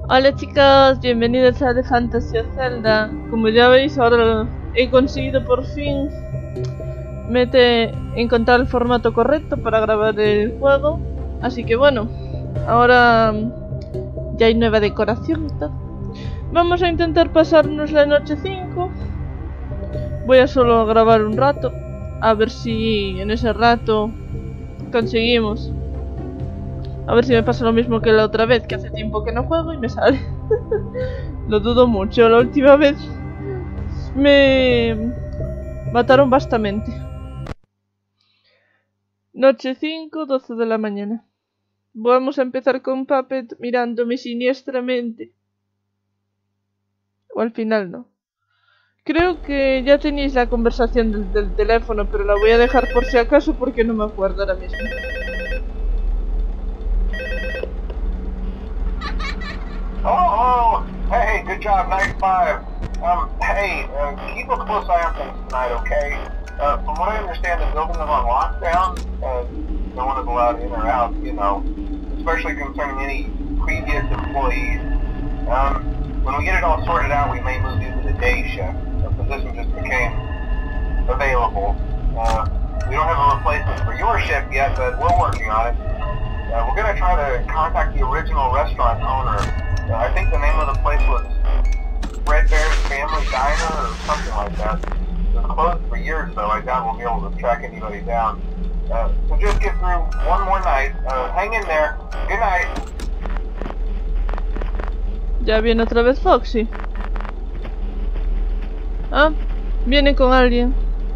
Hola chicos, bienvenidos a The Fantasy of Zelda. Como ya veis, ahora he conseguido por fin encontrar el formato correcto para grabar el juego. Así que bueno, ahora ya hay nueva decoración y todo. Vamos a intentar pasarnos la noche 5. Voy a solo grabar un rato, a ver si en ese rato conseguimos. A ver si me pasa lo mismo que la otra vez, que hace tiempo que no juego y me sale. Lo dudo mucho, la última vez me mataron bastante. Noche 5, 12 de la mañana. Vamos a empezar con Puppet mirándome siniestramente. O al final no. Creo que ya tenéis la conversación del teléfono, pero la voy a dejar por si acaso porque no me acuerdo ahora mismo. Oh, hey, good job, nice 5. Hey, keep a close eye on things tonight, okay? From what I understand, the building is on lockdown. No one is allowed in or out, you know, especially concerning any previous employees. When we get it all sorted out, we may move you to the day shift. The position just became available. We don't have a replacement for your shift yet, but we're working on it. We're going to try to contact the original restaurant owner. I think the name of the place was Red Bear's Family Diner or something like that. It was closed for years, though. I doubt we'll be able to track anybody down. So just get through one more night. Hang in there. Good night. Ya viene otra vez Foxy. Ah, viene con alguien.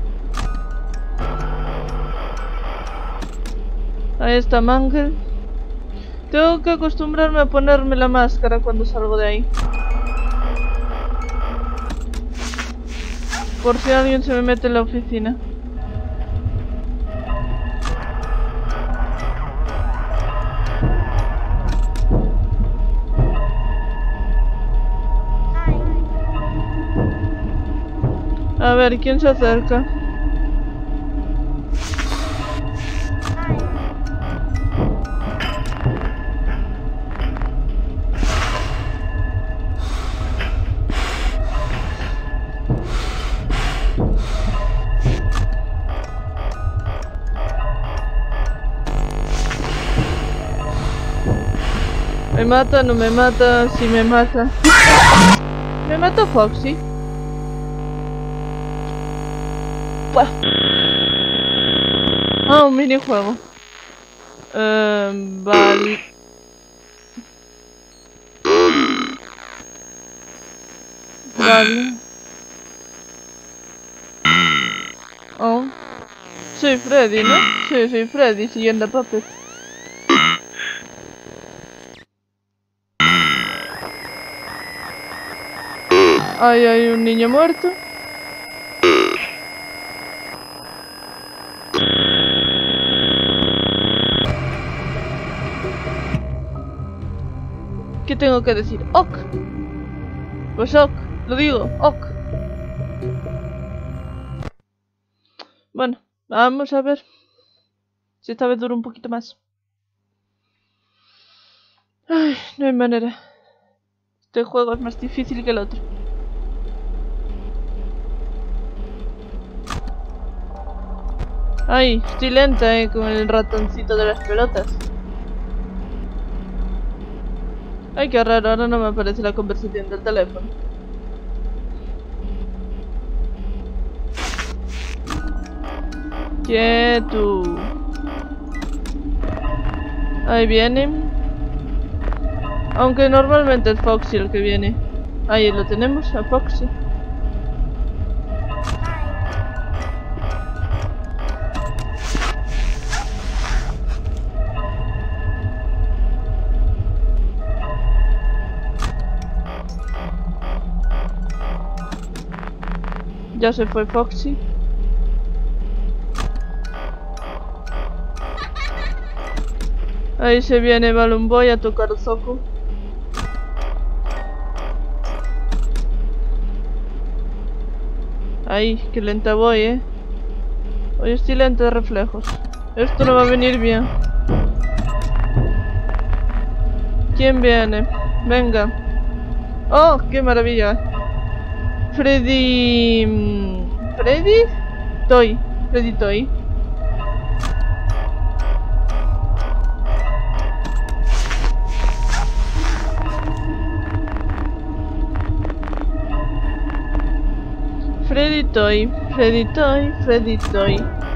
Ahí está Mangel. Tengo que acostumbrarme a ponerme la máscara cuando salgo de ahí. Por si alguien se me mete en la oficina. A ver, ¿quién se acerca? ¿Me mata? ¿No me mata? Sí me mata. ¿Me mató Foxy? Buah. Ah, un minijuego. Vale. Vale. Oh. Soy Freddy, ¿no? Sí, soy Freddy, siguiendo a Puppet. Ahí hay un niño muerto. ¿Qué tengo que decir? Ok. Pues ok, lo digo, ok. Bueno, vamos a ver si esta vez dura un poquito más. Ay, no hay manera. Este juego es más difícil que el otro. Ay, estoy lenta, con el ratoncito de las pelotas. Ay, qué raro, ahora no me aparece la conversación del teléfono. Quieto. Ahí viene. Aunque normalmente es Foxy el que viene. Ahí lo tenemos, a Foxy. Ya se fue Foxy. Ahí se viene Balloon Boy a tocar Zoco. Ahí, que lenta voy, Hoy estoy lenta de reflejos. Esto no va a venir bien. ¿Quién viene? Venga. ¡Oh, qué maravilla! Freddy... ¿Freddy? Toy. Freddy Toy. Freddy Toy. Freddy Toy. Freddy Toy.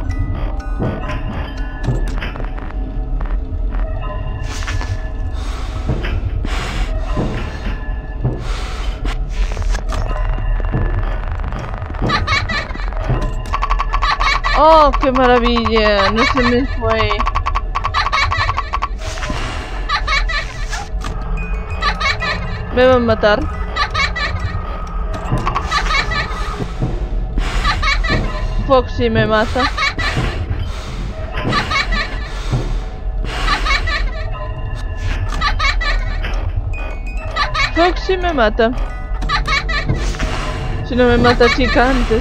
¡Oh, qué maravilla! No se me fue. Me van a matar. Foxy me mata. Foxy me mata. Si no me mata chica antes.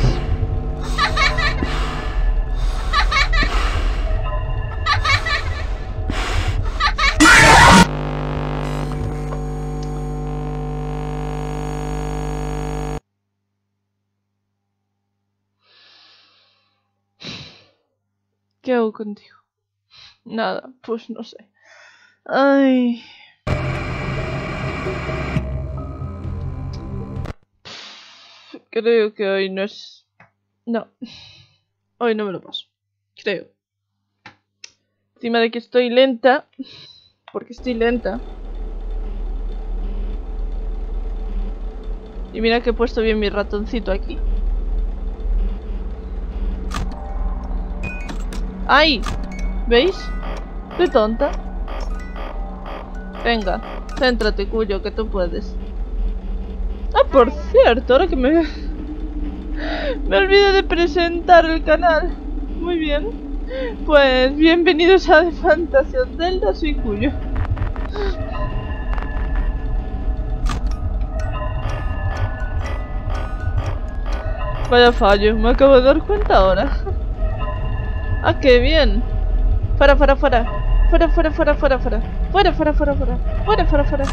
¿Qué hago contigo? Nada, pues no sé. Ay. Creo que hoy no es... No. Hoy no me lo paso. Creo. Encima de que estoy lenta. Porque estoy lenta. Y mira que he puesto bien mi ratoncito aquí. ¡Ay! ¿Veis? Estoy tonta. Venga, céntrate, Cuyo, que tú puedes. Ah, por cierto, ahora que me olvidé de presentar el canal. Muy bien. Pues bienvenidos a The Fantasy of Zelda, soy Cuyo. Vaya fallo, me acabo de dar cuenta ahora. Ah, qué bien. Fuera, fuera, fuera. Fuera, fuera, fuera, fuera, fuera. Fuera, fuera, fuera, fuera. Fuera, fuera, fuera.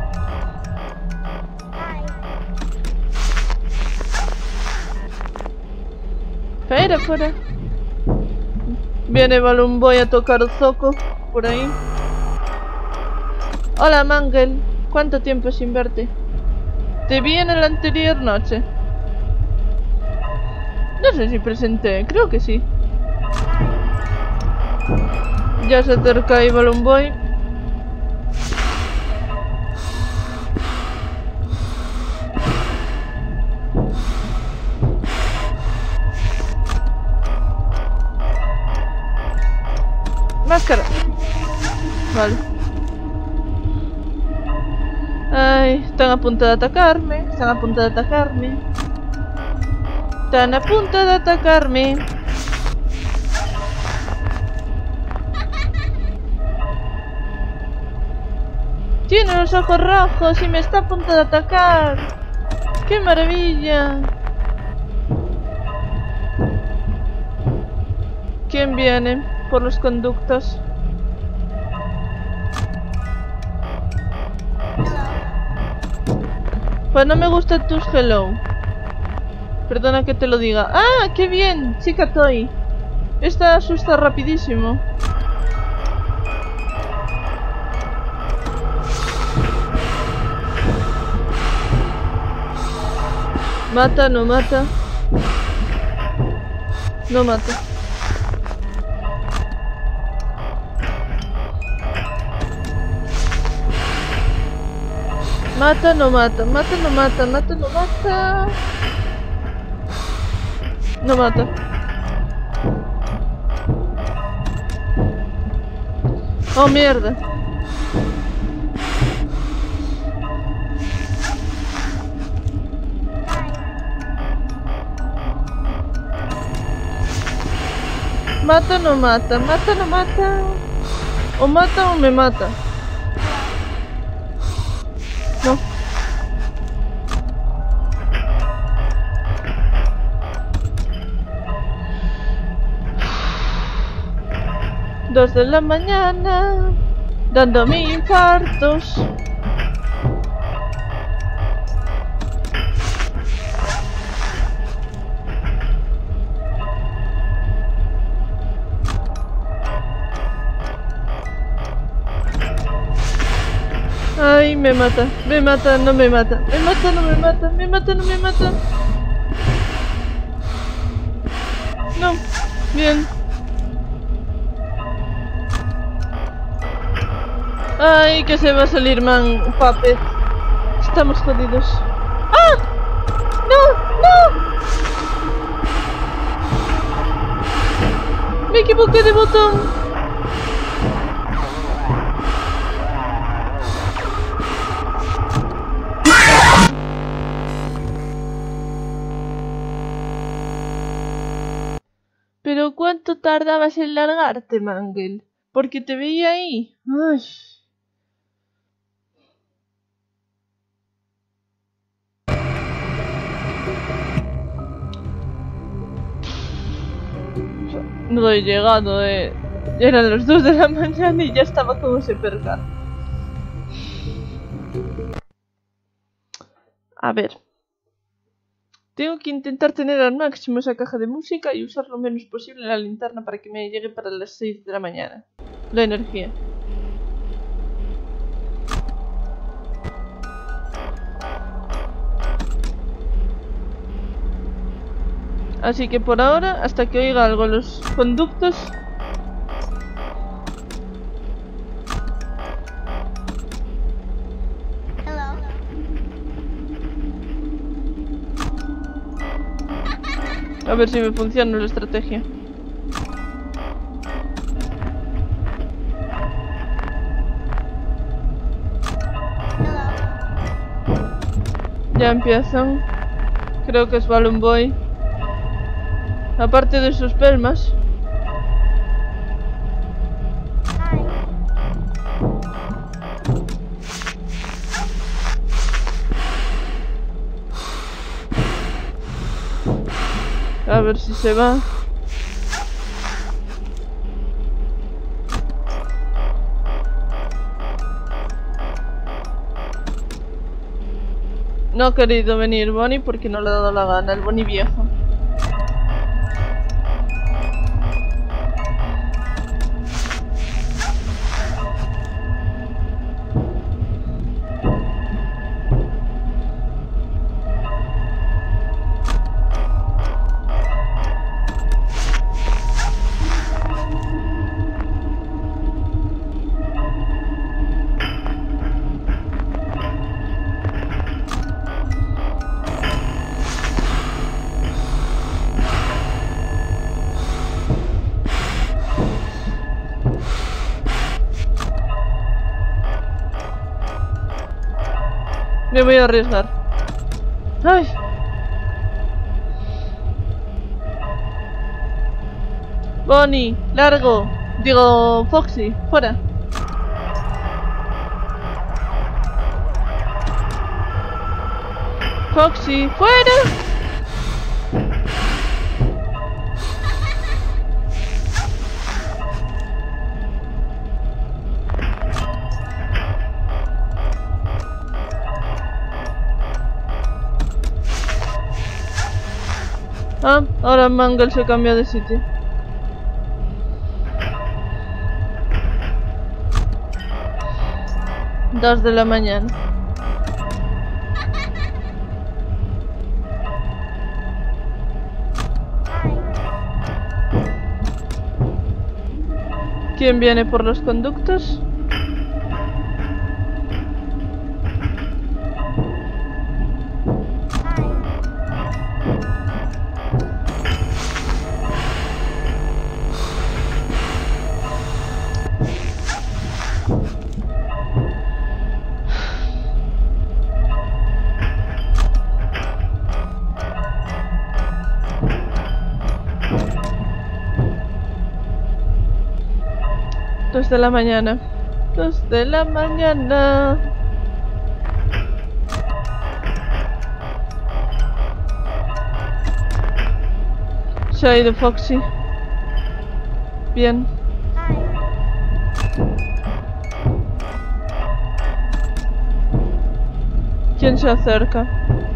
Fuera, fuera. Viene Balloon Boy a tocar Zoco por ahí. Hola, Mangel. ¿Cuánto tiempo sin verte? Te vi en la anterior noche. No sé si presenté, creo que sí. Ya se acerca ahí Balloon Boy. Máscara. Vale. Ay, están a punto de atacarme. Están a punto de atacarme. Están a punto de atacarme. Tiene los ojos rojos y me está a punto de atacar. ¡Qué maravilla! ¿Quién viene por los conductos? Pues no me gustan tus hello. Perdona que te lo diga. ¡Ah, qué bien! Chica Toy. Esta asusta rapidísimo. Mata, no mata. No mata. Mata, no mata. Mata, no mata. Mata, no mata. No mata. Oh, mierda. Mata, no mata, mata, no mata. O mata o me mata. No. Dos de la mañana, dándome infartos. Ay, me mata, no me mata, me mata, no me mata, me mata, no me mata. No, bien. Ay, que se va a salir man, Puppet. Estamos jodidos. ¡Ah! ¡No! ¡No! Me equivoqué de botón. Pero ¿cuánto tardabas en largarte, Mangle? Porque te veía ahí. Ay. No he llegado, Eran las 2 de la mañana y ya estaba como ese percal. A ver. Tengo que intentar tener al máximo esa caja de música y usar lo menos posible la linterna para que me llegue para las 6 de la mañana. La energía. Así que por ahora, hasta que oiga algo en los conductos... A ver si me funciona la estrategia. Ya empiezan. Creo que es Balloon Boy. Aparte de sus pelmas. A ver si se va. No ha querido venir Bonnie porque no le ha dado la gana, el Bonnie viejo. Me voy a arriesgar. ¡Ay! Bonnie, largo. Digo, Foxy, fuera. Foxy, fuera. Ah, ahora Mangle se cambia de sitio. Dos de la mañana. ¿Quién viene por los conductos? Dos de la mañana. 2 de la mañana. Se ha ido Foxy. Bien. ¿Quién se acerca?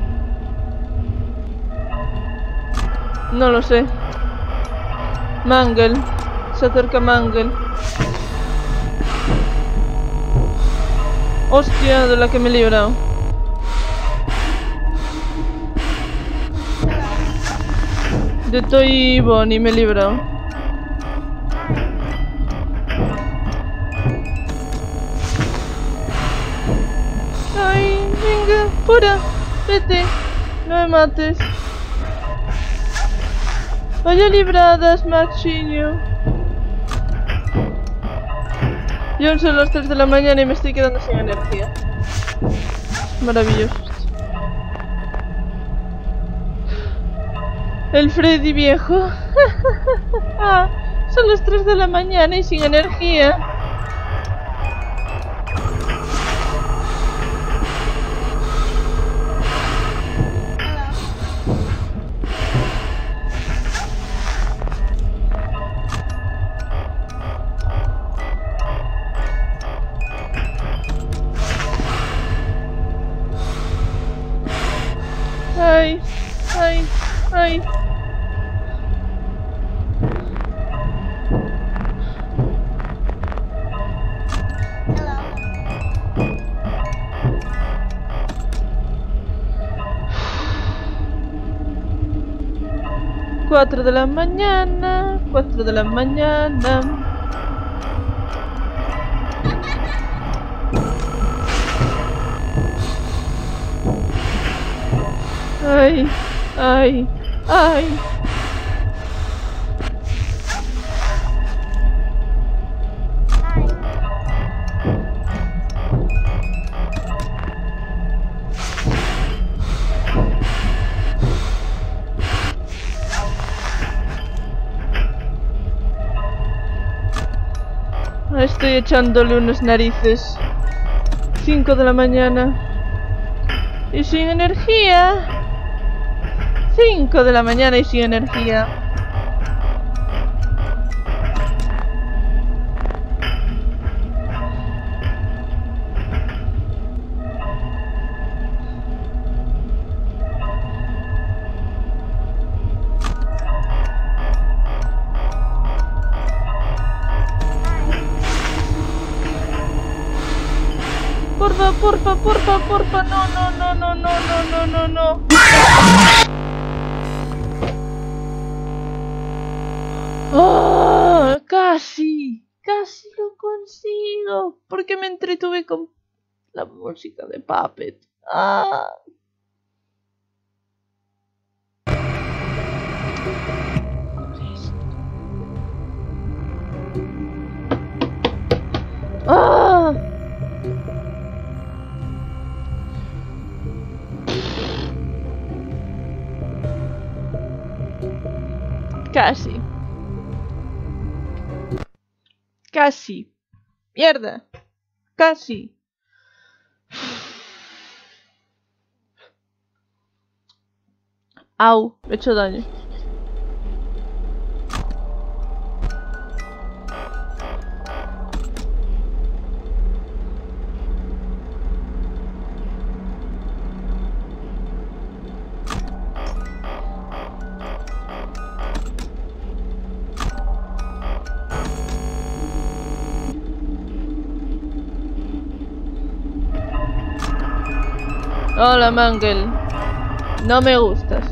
No lo sé. Mangle. Se acerca Mangle. Hostia, de la que me he librado. De Toy Bonnie me he librado. Ay, venga, fuera. Vete. No me mates. Vaya libradas, Maxiño. Y aún son las 3 de la mañana y me estoy quedando sin energía. Maravilloso. El Freddy viejo. Son las 3 de la mañana y sin energía. Ay, ay, ay. Cuatro de la mañana, 4 de la mañana. Ay, ay, ay. Estoy echándole unas narices. 5 de la mañana. Y sin energía. 5 de la mañana y sin energía. Porfa, no. ¡Oh! Casi lo consigo. Porque me entretuve con la música de Puppet. ¡Ah! ¡Ah! Casi. Mierda. Casi. Au, me he hecho daño. Hola, Mangle. No me gustas.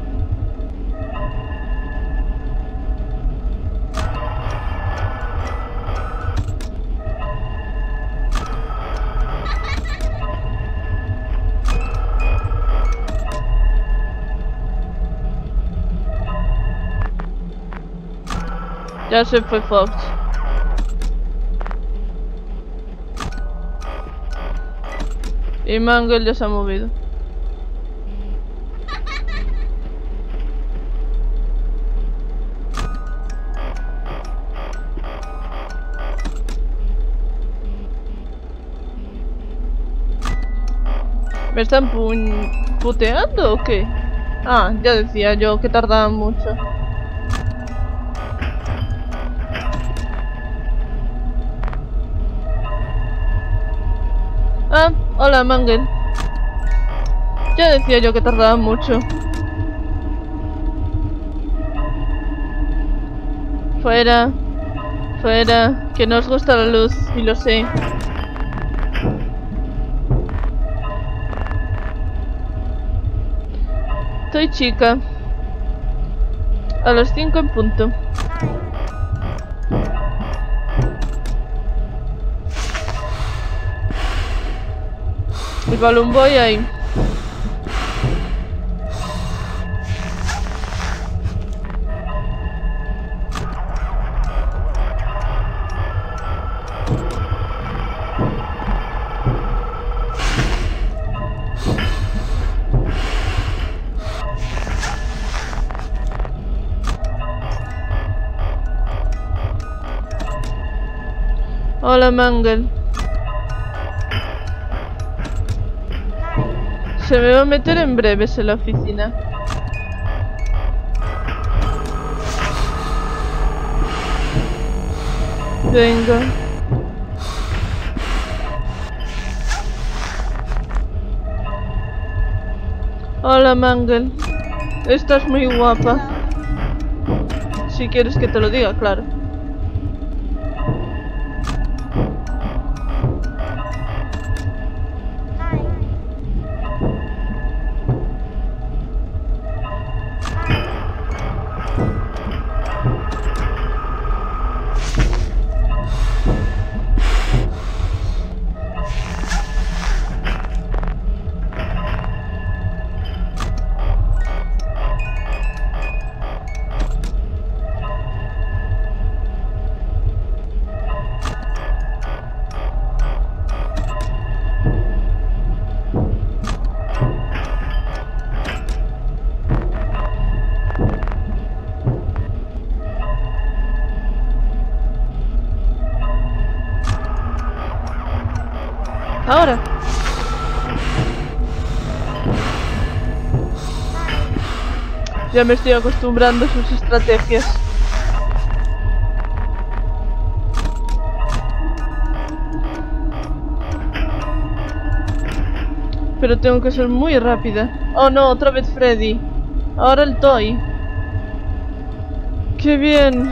Ya se fue Fox. Y Mangle ya se ha movido. ¿Me están puteando o qué? Ah, ya decía yo que tardaban mucho. Ah, hola Mangle. Ya decía yo que tardaban mucho. Fuera, fuera, que no os gusta la luz, y lo sé. Estoy chica. A las 5 en punto. El Balloon Boy ahí. Hola, Mangle. Se me va a meter en breves en la oficina. Venga. Hola, Mangle. Estás muy guapa. Si quieres que te lo diga, claro. Ahora. Ya me estoy acostumbrando a sus estrategias. Pero tengo que ser muy rápida. Oh no, otra vez Freddy. Ahora el Toy. ¡Qué bien!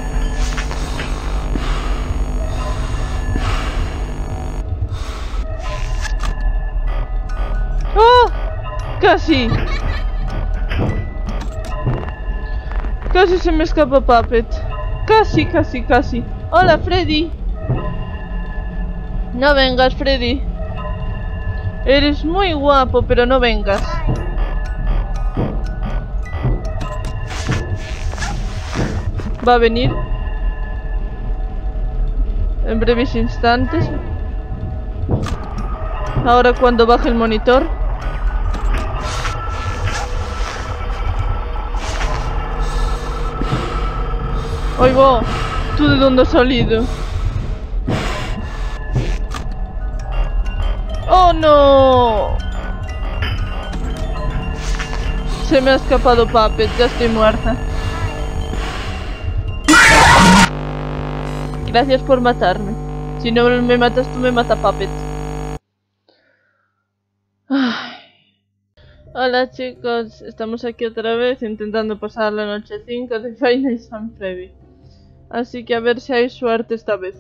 ¡Oh! ¡Casi! Casi se me escapa Puppet. Casi, casi, casi. ¡Hola, Freddy! No vengas, Freddy. Eres muy guapo, pero no vengas. Va a venir en breves instantes. Ahora cuando baje el monitor. Oigo, ¿tú de dónde has salido? ¡Oh, no! Se me ha escapado Puppet, ya estoy muerta. Gracias por matarme. Si no me matas tú, me mata Puppet. Ay. Hola chicos, estamos aquí otra vez intentando pasar la noche 5 de Final San Freddy. Así que a ver si hay suerte esta vez.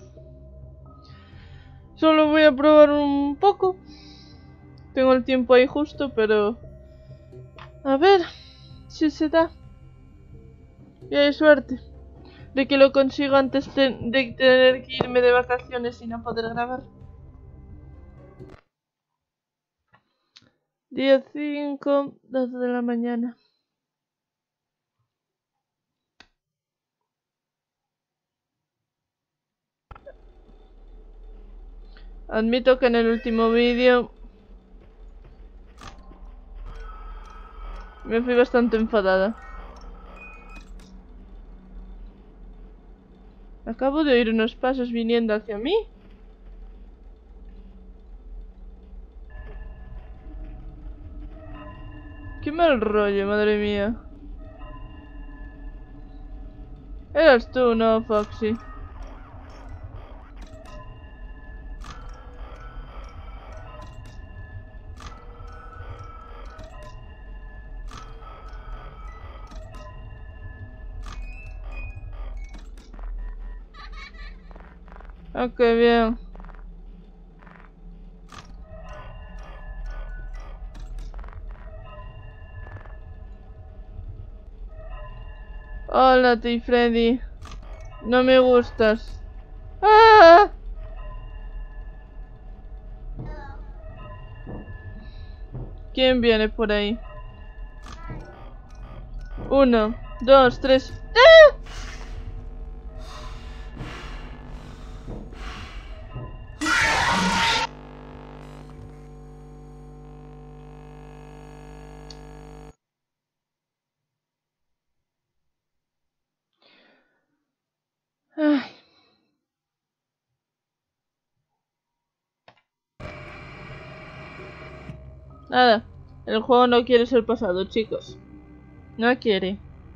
Solo voy a probar un poco. Tengo el tiempo ahí justo, pero... a ver si se da. Y hay suerte de que lo consigo antes de tener que irme de vacaciones y no poder grabar. Día 5, 12 de la mañana. Admito que en el último vídeo me fui bastante enfadada. Acabo de oír unos pasos viniendo hacia mí. Qué mal rollo, madre mía. Eras tú, ¿no, Foxy? Ah, qué bien. Hola, T. Freddy. No me gustas. ¡Ah! ¿Quién viene por ahí? 1, 2, 3. ¡Ah! Ay. Nada, el juego no quiere ser pasado, chicos. No quiere.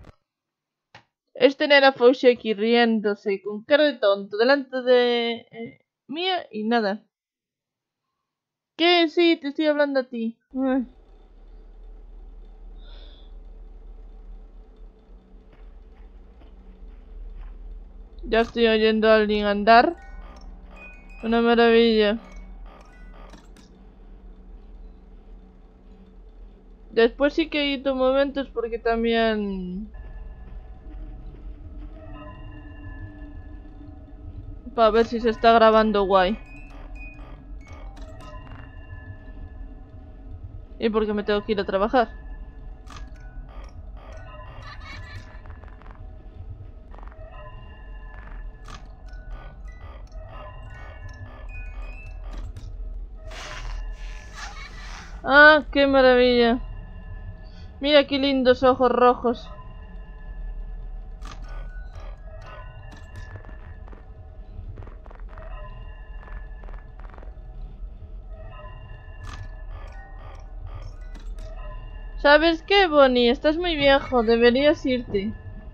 Es tener a Fauci aquí riéndose con cara de tonto delante de mía y nada. ¿Qué? Sí, te estoy hablando a ti. Ay. Ya estoy oyendo a alguien andar. Una maravilla. Después sí que he ido momentos porque también... Para ver si se está grabando guay. Y porque me tengo que ir a trabajar. Ah, qué maravilla. Mira qué lindos ojos rojos. ¿Sabes qué, Bonnie? Estás muy viejo, deberías irte.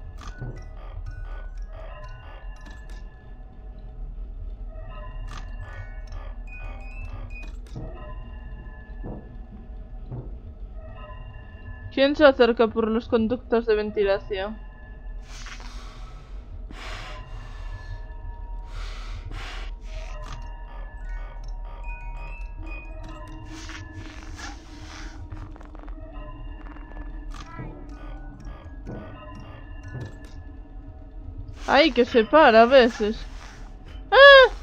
¿Quién se acerca por los conductos de ventilación? Ay, que se para a veces. ¡Ah!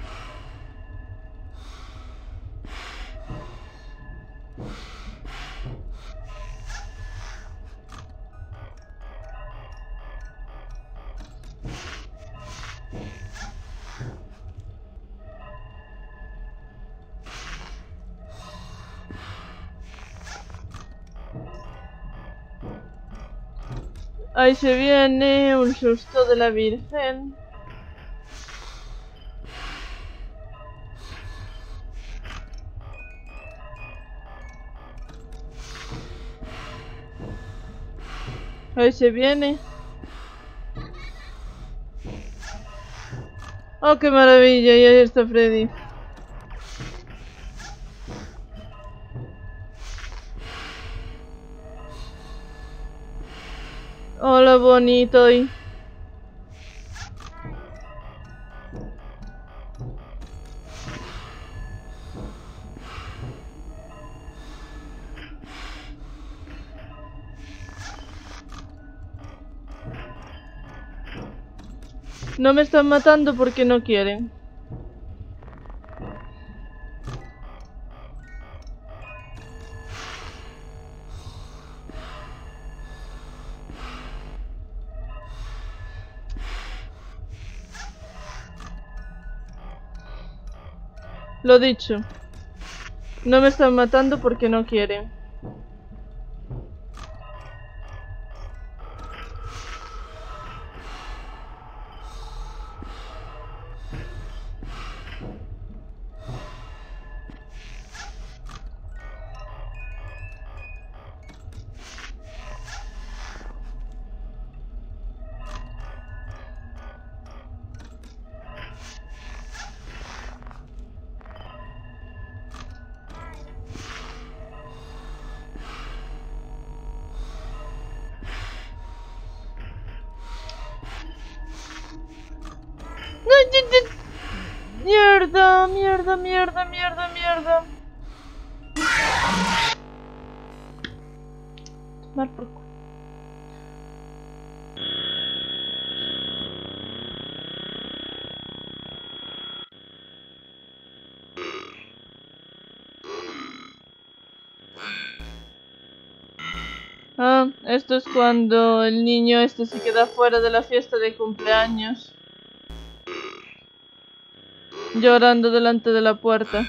Ahí se viene un susto de la Virgen. Ahí se viene. Oh, qué maravilla, y ahí está Freddy. Hola, bonito. No me están matando porque no quieren. Lo dicho. No me están matando porque no quieren. Mierda, mierda, mierda, mierda, mierda. Tomar por culo. Ah, esto es cuando el niño este se queda fuera de la fiesta de cumpleaños, llorando delante de la puerta.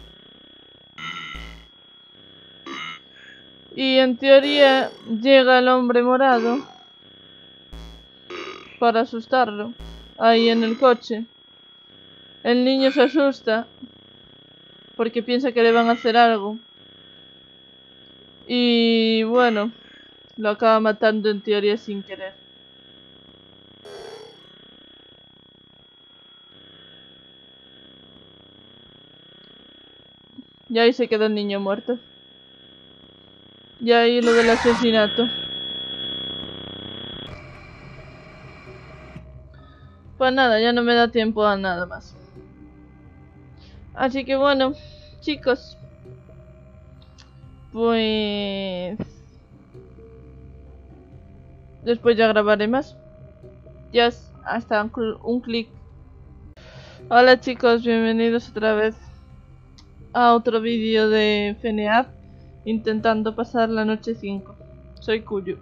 Y en teoría llega el hombre morado para asustarlo, ahí en el coche. El niño se asusta porque piensa que le van a hacer algo. Y bueno, lo acaba matando en teoría sin querer. Y ahí se queda el niño muerto. Y ahí lo del asesinato. Pues nada, ya no me da tiempo a nada más. Así que bueno, chicos, pues después ya grabaré más. Ya hasta un clic. Hola chicos, bienvenidos otra vez a otro vídeo de FNAF intentando pasar la noche 5. Soy Cuyo.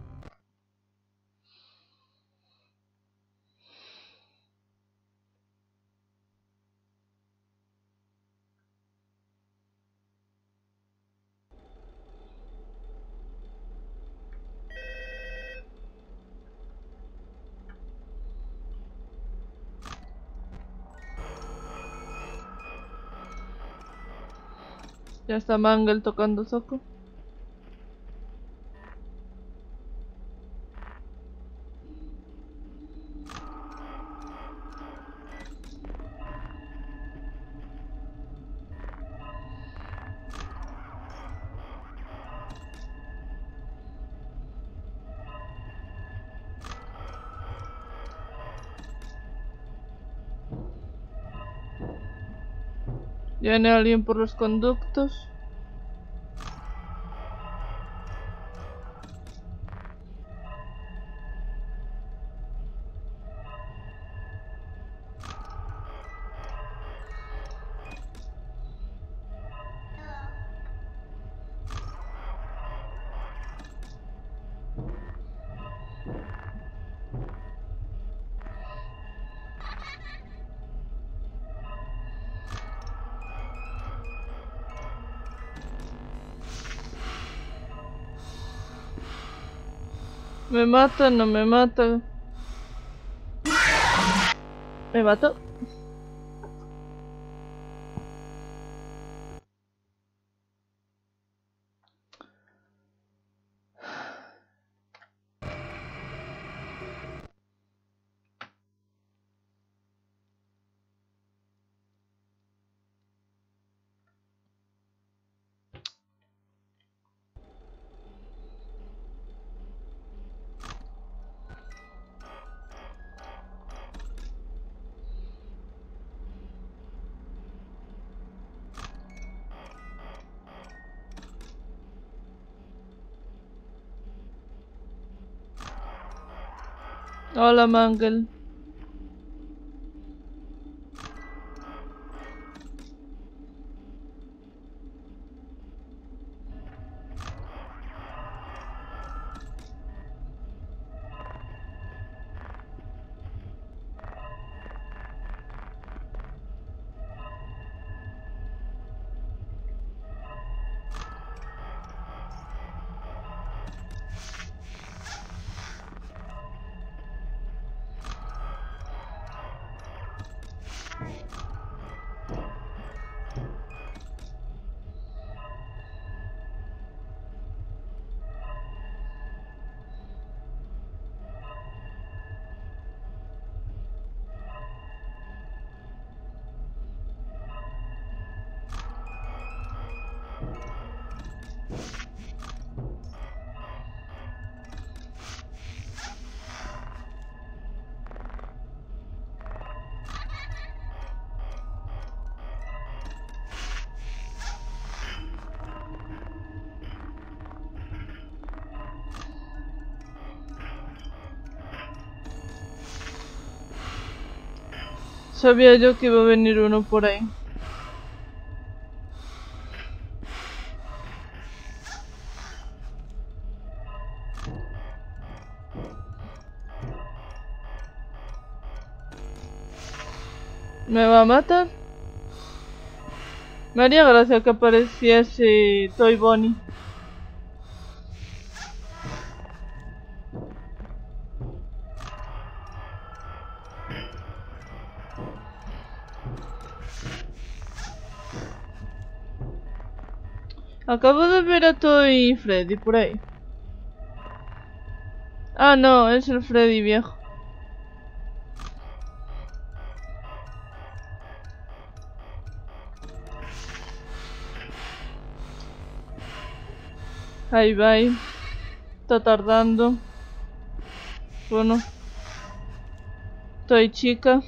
Ya está Mangle tocando Zoco. Viene alguien por los conductos. Me mata, no me mata. Me mató. Hola Mangle. Sabía yo que iba a venir uno por ahí. ¿Me va a matar? Me haría gracia que apareciese Toy Bonnie. Acabo de ver a Toy Freddy por ahí. Ah, no, es el Freddy viejo. Ahí va. Está tardando. Bueno. Toy chica.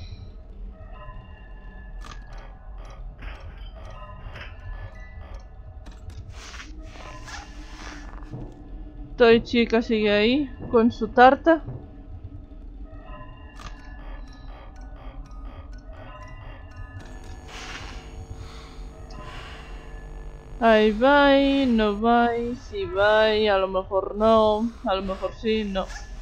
Toy chica sigue ahí con su tarta. Ahí va, no va, sí va, a lo mejor no, a lo mejor sí, no.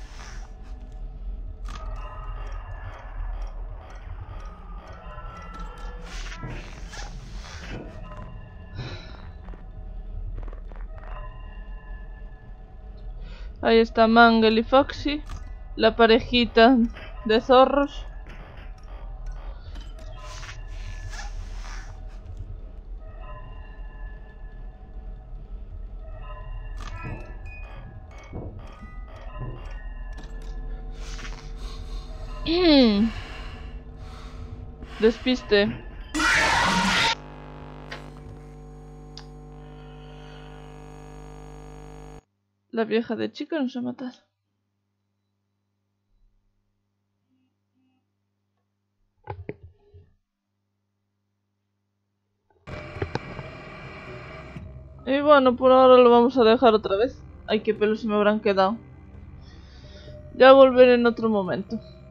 Ahí está Mangle y Foxy, la parejita de zorros. Despiste. La vieja de chica nos ha matado. Y bueno, por ahora lo vamos a dejar otra vez. Ay, qué pelos se me habrán quedado. Ya volveré en otro momento.